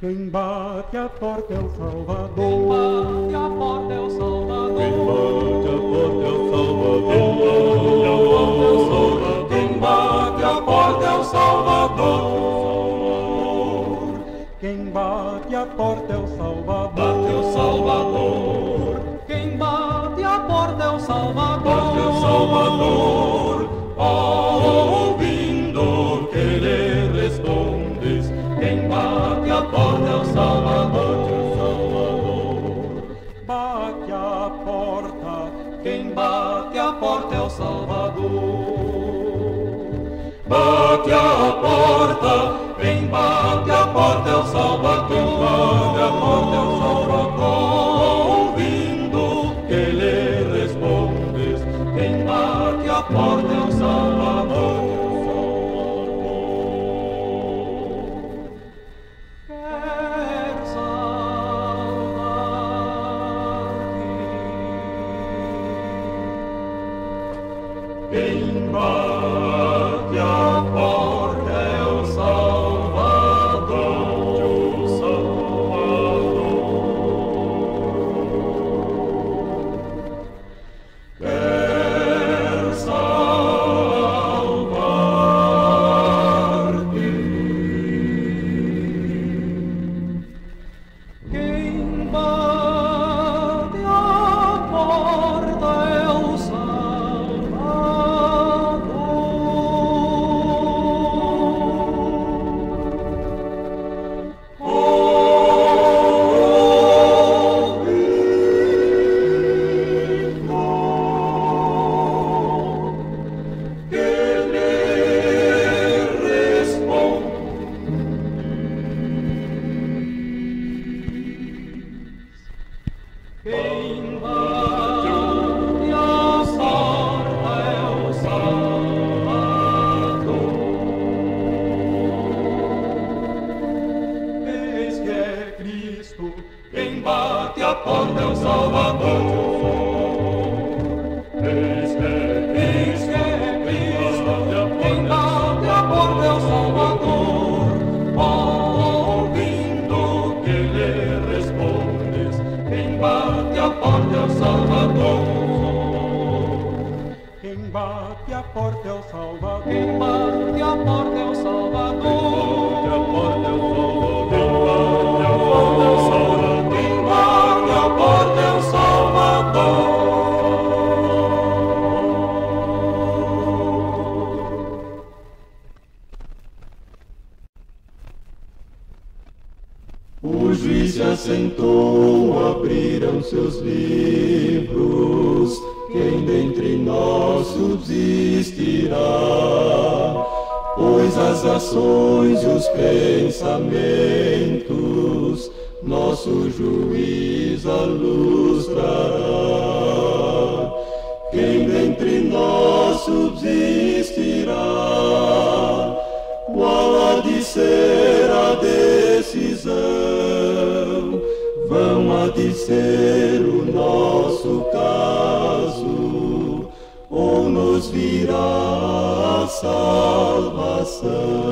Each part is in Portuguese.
Quem bate a porta é o Salvador. Quem bate a porta é o Salvador. Quem bate a porta é o Salvador. Quem bate a porta é o Salvador. Quem bate a porta é o Salvador. Bate o Salvador. Quem bate a porta é o Salvador. Bate o Salvador. Ouvindo que lhe respondes. Quem bate a porta é o Salvador. Bate a porta. Quem bate a porta é o Salvador. Bate a porta. Quem bate a porta é o Salvador. Bate a porta é o Salvador. Ouvindo que lhe respondes. Quem bate a porta é o Salvador. Quer salvar-te. Quem bate a porta é o Salvador. O Salvador. Quer salvar-te. Quem bate a porta é o Quem bate a porta é o Salvador. Eis que é Cristo. Quem bate a porta é o Salvador. Eis que é Cristo. Quem bate a porta é o Salvador. Ouvindo que lhe respondes. Quem bate a porta é o Salvador. Quem bate a porta é o Salvador. Quem bate a porta é o Salvador. Quem bate a porta é o Salvador. O juiz se assentou, abriram seus livros. Quem dentre nós subsistirá? Pois as ações e os pensamentos nosso juiz a luz trará. Quem dentre nós subsistirá? Qual há de ser a decisão? Vão há de ser o nosso caso, ou nos virá a salvação?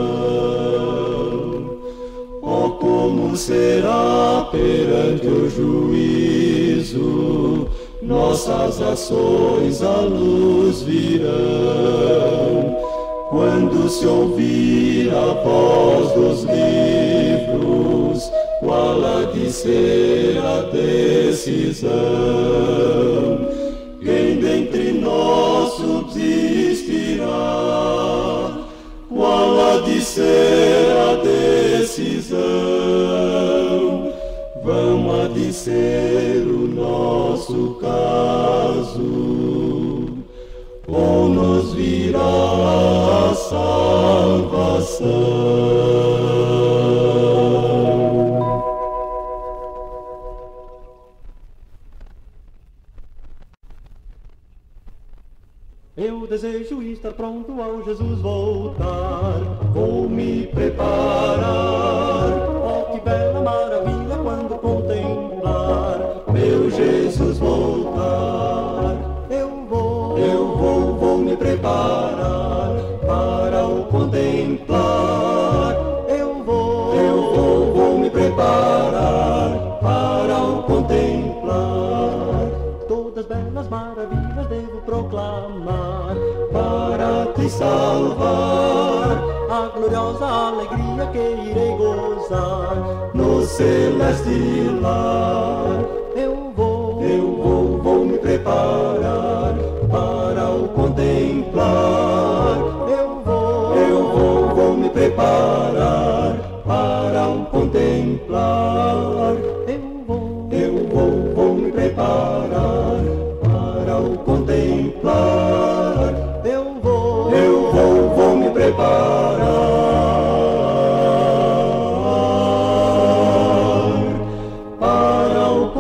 Oh, como será perante o juízo? Nossas ações à luz virão. Quando se ouvir a voz dos livros, qual há de ser a decisão? Quem dentre nós subsistirá? Qual há de ser a decisão? Vão há de ser o nosso caso, ou nos virá a salvação. Eu desejo estar pronto ao Jesus voltar. Vou me preparar. Oh, que bela maravilha quando contemplar meu Jesus voltar. Vou me preparar para o contemplar. Eu vou me preparar alegria que irei gozar no celeste lar. Eu vou me preparar para o contemplar. Eu vou me preparar para o contemplar. Eu vou me preparar para o contemplar. Eu vou me preparar para o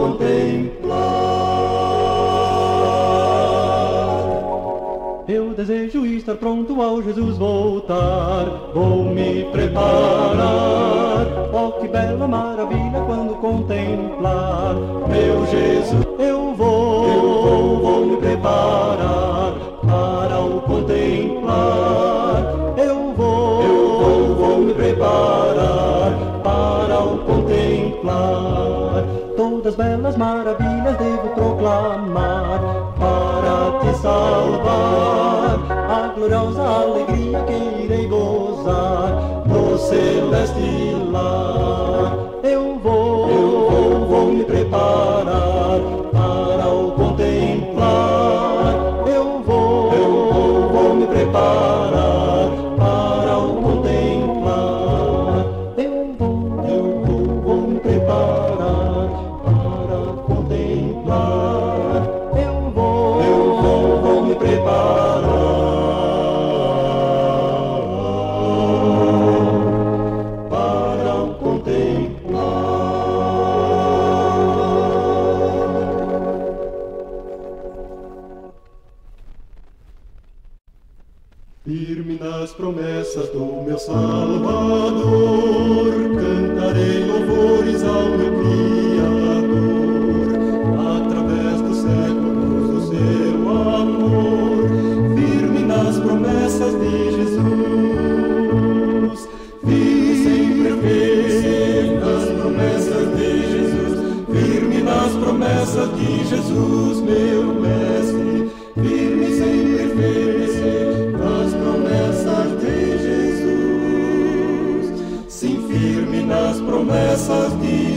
contemplar. Eu desejo estar pronto ao Jesus voltar. Vou me preparar. Oh, que bela maravilha quando contemplar meu Jesus. Eu vou me preparar para o contemplar. Eu vou me preparar para o contemplar. Todas belas maravilhas devo proclamar para te salvar. A gloriosa alegria que irei gozar no celeste lar. Eu vou me preparar para o contemplar. Eu vou me preparar para o contemplar. Eu vou me preparar para contemplar. Eu vou me preparar para contemplar. Firme nas promessas do meu Salvador, cantarei louvores ao meu Criador, através dos séculos do seu amor. Firme nas promessas de Jesus, firme sempre nas promessas de Jesus, firme nas promessas de Jesus, meu mestre. Firme sempre nas promessas de Jesus, sim, firme nas promessas de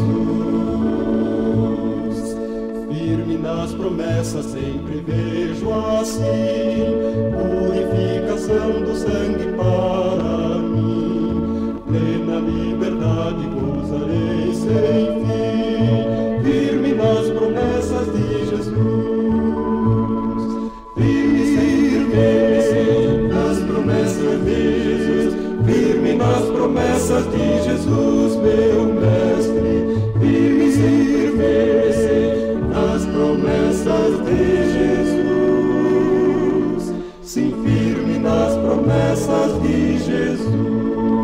Jesus. Firme nas promessas sempre vejo assim, purificação do sangue para mim, plena liberdade gozarei sem fim. Firme nas promessas de Jesus. Firme nas promessas de Jesus, meu mestre. Firme nas promessas de Jesus, sim, firme nas promessas de Jesus.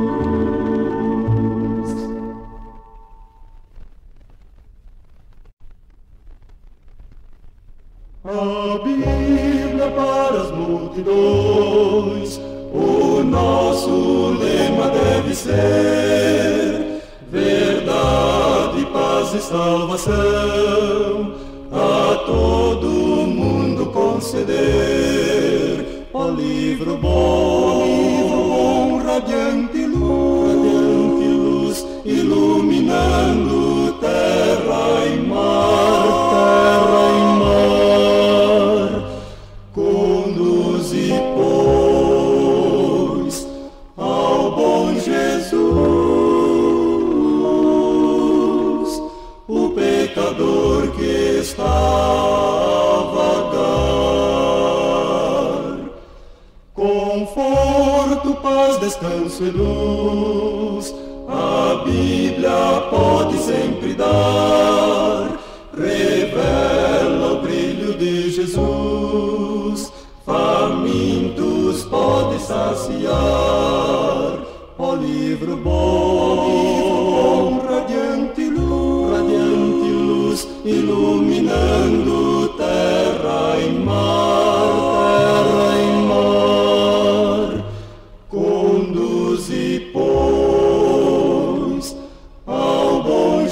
A Bíblia para as multidões, o nosso lema deve ser verdade, paz e salvação, a todo mundo conceder. Ó livro bom, radiante luz, iluminando terra e mar, conduze, pois, ao bom Jesus, o pecador que está a vagar. Conforto, paz, descanso e luz, a Bíblia pode sempre dar. Revela o brilho de Jesus, famintos pode saciar. Ó livro bom, radiante luz, iluminando terra e mar, conduze, pois, ao bom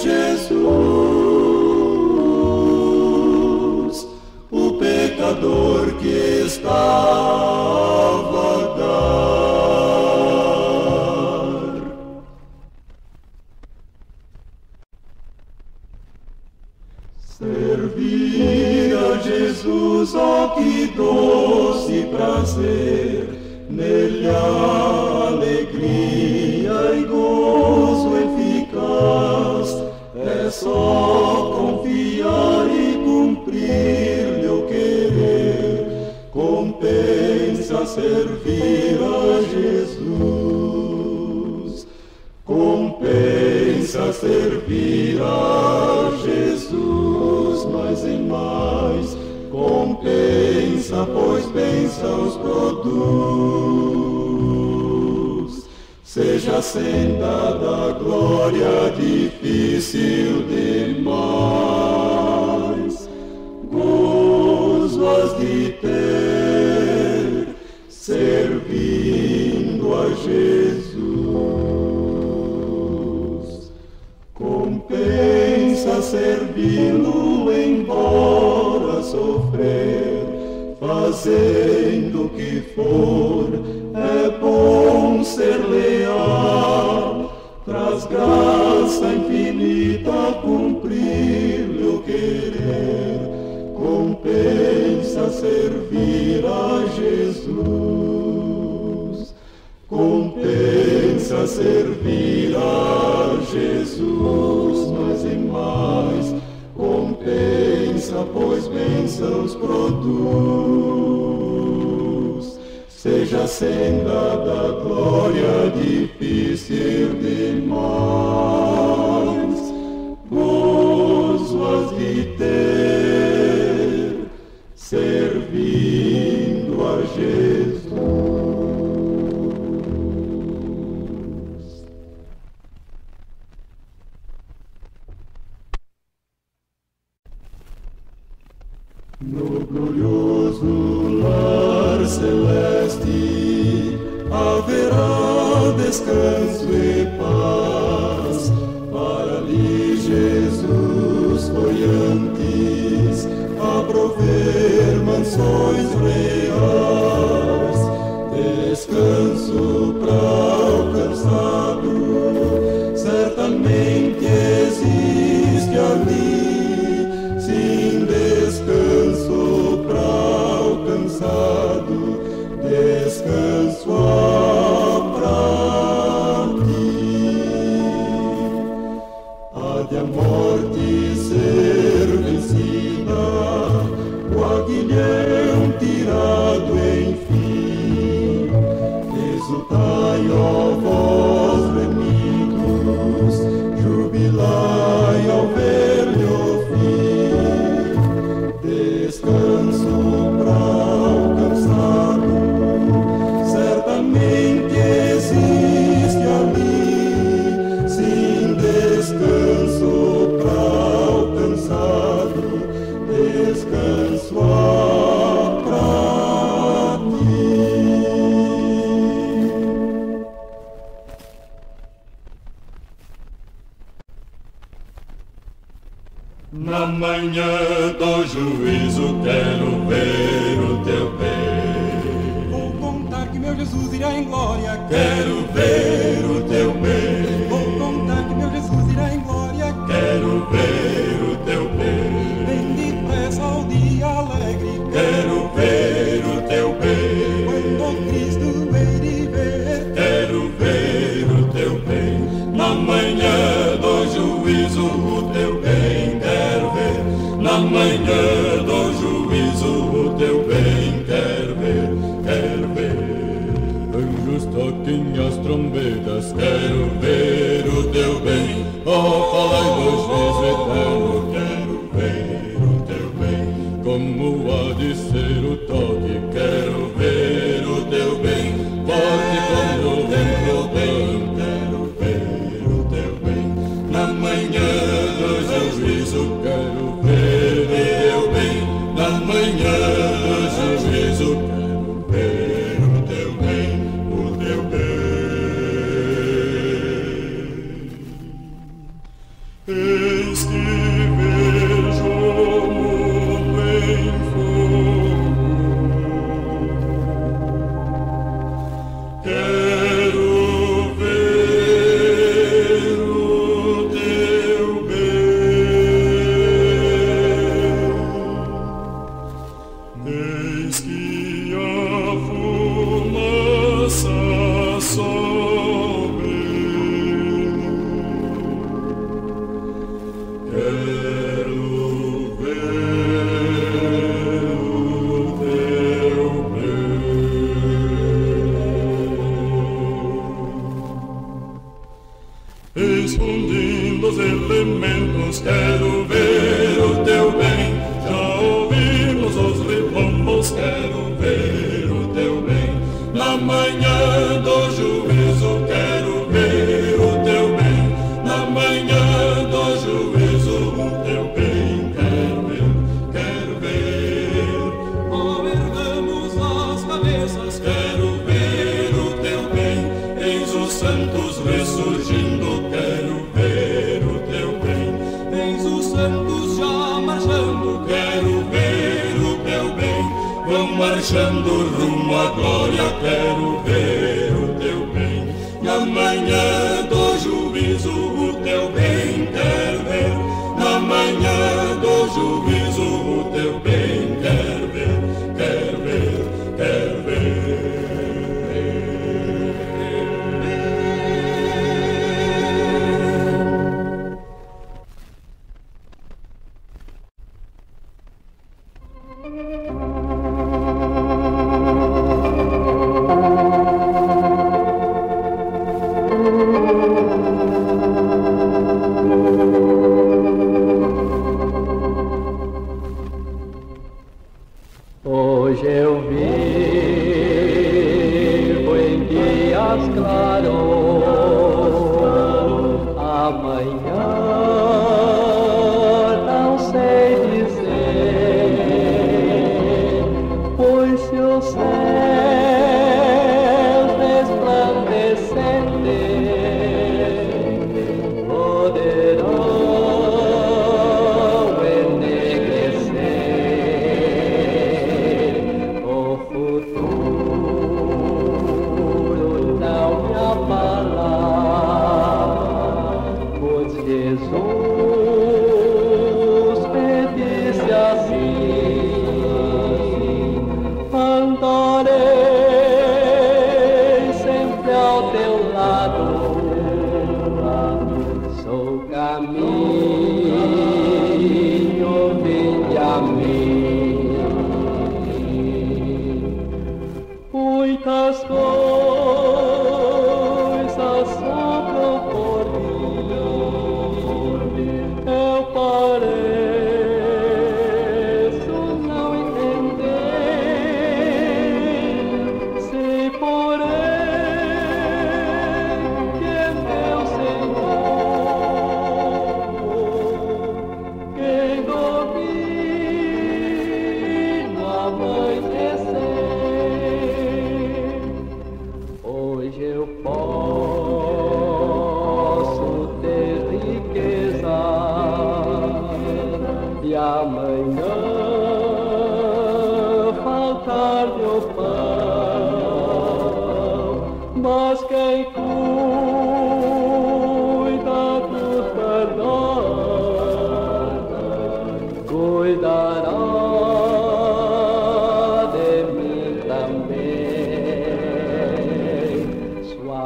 Jesus, o pecador que está a vagar. Oh, que doce prazer, nele há alegria e gozo eficaz. É só confiar e cumprir-lhe o querer, compensa servir a Jesus. Compensa servir a Jesus, mais e mais. Compensa, pois bênçãos produz. Seja a senda da glória difícil demais, gozo has de ter, servindo a Jesus. Compensa servi-lo embora sofrer, fazendo o que for, é bom ser leal. Traz graça infinita cumprir-lhe o querer, compensa servir a Jesus. Compensa servir a Jesus, mais e mais. Compensa, pois bênçãos produz. Seja a senda da glória difícil demais, gozo has de ter, servindo a Jesus. No glorioso lar celeste haverá descanso e paz. Para ali Jesus foi antes a prover mansões reais. Descanso pra alcançado certamente existe ali. Sim, descanso pra alcançado, descanso há pra ti. Há de a morte ser vencida, o aguilhão tirado enfim. Exultai, ó vós remidos, jubilai ao ver-lhe o fim. Descanso pra alcançado certamente existe ali. Sim, descanso pra alcançado, descanso há pra ti. Na manhã do juízo quero ver o teu bem. Vou contar que meu Jesus irá em glória. Quero ver o teu bem. Vou contar que meu Jesus irá em glória. Quero ver o teu bem. Bendito és ao dia alegre. Quero ver o teu bem. Quando Cristo hei de ver. Quero ver o teu bem. Na manhã do juízo o teu bem quero ver. Na manhã do juízo o teu bem quero ver, quero ver. Anjos toquem as trombetas, quero ver o teu bem. Oh, falai do juízo eterno, quero ver o teu bem. Como há de ser o toque, quero ver o teu bem. Forte como o vento, quero ver o teu bem. Na manhã do juízo quero ver o teu bem. Na manhã do juízo quero ver o teu bem, o teu bem. Exfundindo os elementos, quero ver o teu bem. Já ouvimos os ribombos, quero ver o teu bem. Na manhã do juízo, quero ver o teu bem. Na manhã do juízo, o teu bem, quero ver. Oh, ergamos as cabeças, quero ver o teu bem. Eis os santos ressurgindo, quero ver o teu bem. Eis os santos já marchando, quero ver o teu bem. Vão marchando rumo à glória, quero ver o teu bem. Na manhã do juízo, o teu bem, quero ver. Na manhã do juízo, o teu bem, quero ver, quero ver, quero ver. Hoje eu vivo em dias claros, amanhã não sei dizer, pois se os céus resplandecentes poderão muitas coisas sobram por mim, eu pareço não entender, se porém que é meu Senhor, quem domina o amanhecer. Hoje eu posso ter riqueza e amanhã faltar-me o pão, mas quem cuida dos perdões cuidará de mim também. Sua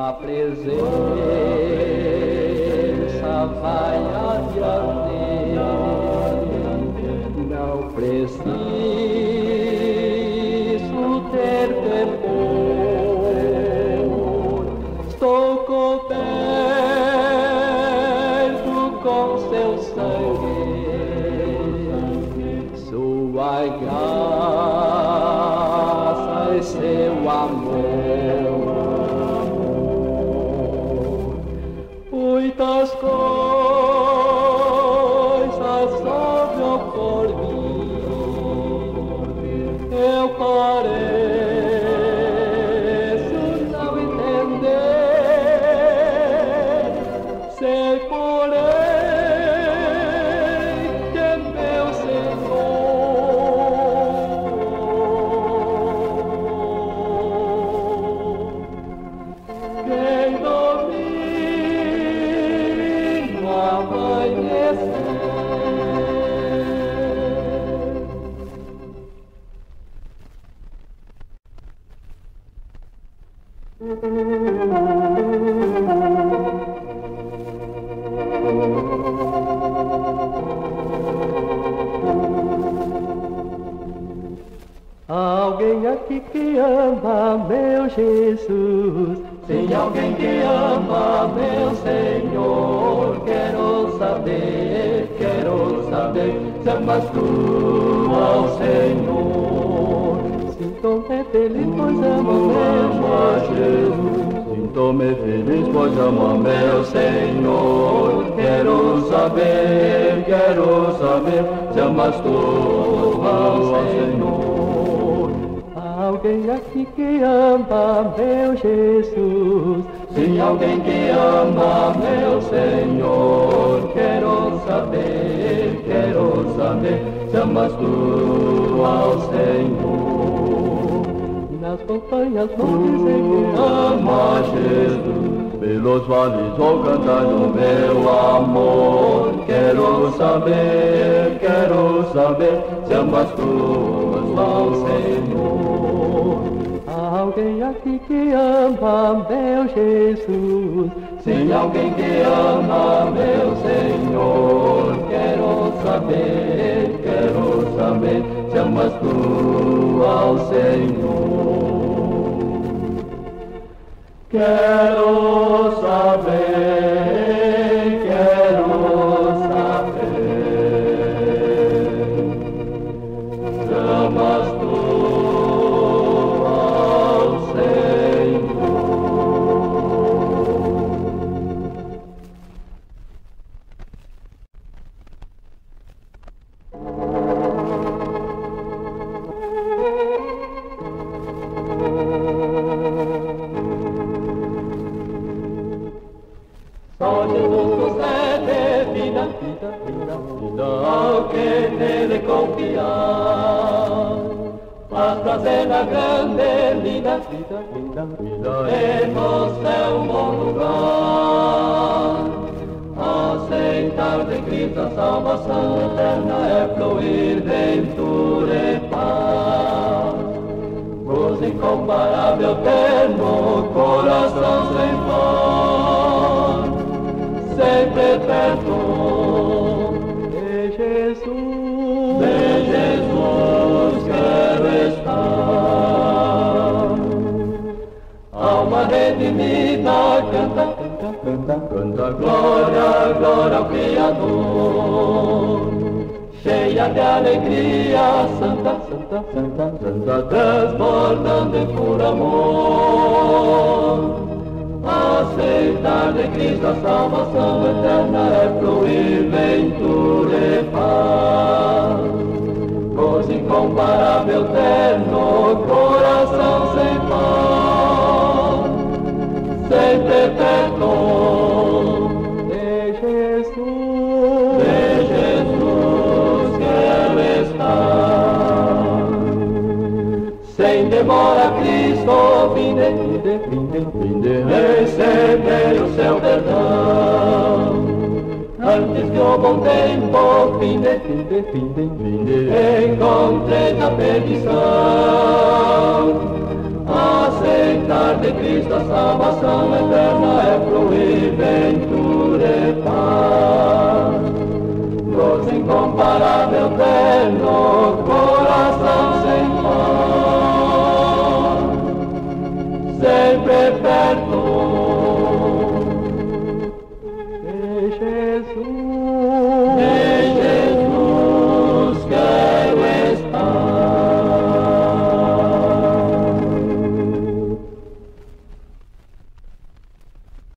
presença vai adiante, não preciso ter temor, estou coberto com seu sangue, sua graça e seu amor. Muitas coisas sobram por mim, eu pareço não entender, sei porém que é meu Senhor, quem domina o amanhecer. Alguém aqui que ama meu Jesus, tem alguém que ama meu Senhor. se amas tu ao Senhor. Sinto-me feliz, pois amo meu Jesus. Sinto-me feliz, pois amo meu Senhor. Quero saber se amas tu ao Senhor. Há alguém aqui que ama meu Jesus. Sim, alguém que ama meu Senhor. Quero saber se amas tu ao Senhor. Nas montanhas vou dizer que ama Jesus. Pelos vales vou cantar o meu amor. Quero saber se amas tu ao Senhor. Há alguém aqui que ama meu Jesus. Sim, alguém que ama meu Senhor. Quero saber se amas tu ao Senhor. Quero saber se amas tu ao Senhor. Só Jesus nos é vida, ao que nele confiar. Faz prazer na grande vida, e no céu um bom lugar. Aceitar de Cristo a salvação eterna é fluir ventura e paz. Gozo incomparável ter no coração sem par, sempre perto de Jesus quero estar. Alma redimida canta, glória ao Criador. Cheia de alegria santa, transbordando em puro amor. Aceitar de Cristo a salvação eterna é fluir ventura e paz. Gozo incomparável ter no coração sem par, sempre perto de Jesus quero estar. Sem demora Cristo vinde, receber o seu perdão. Antes que o bom tempo finde, encontrei na perdição. Aceitar de Cristo a salvação eterna é fluir ventura e paz. Gozo incomparável ter no coração